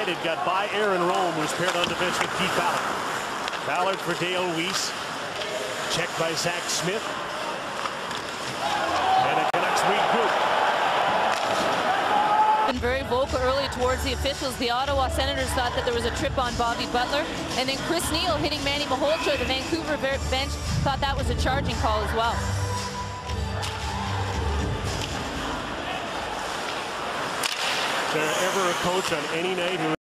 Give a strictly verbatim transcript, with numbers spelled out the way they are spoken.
headed, got by Aaron Rome, who's paired on defense with Keith Ballard. Ballard for Dale Weiss. Checked by Zach Smith. And the Canucks regroup. Been very vocal early towards the officials. The Ottawa Senators thought that there was a trip on Bobby Butler. And then Chris Neal hitting Manny Malhotra. The Vancouver bench thought that was a charging call as well. Is there ever a coach on any night who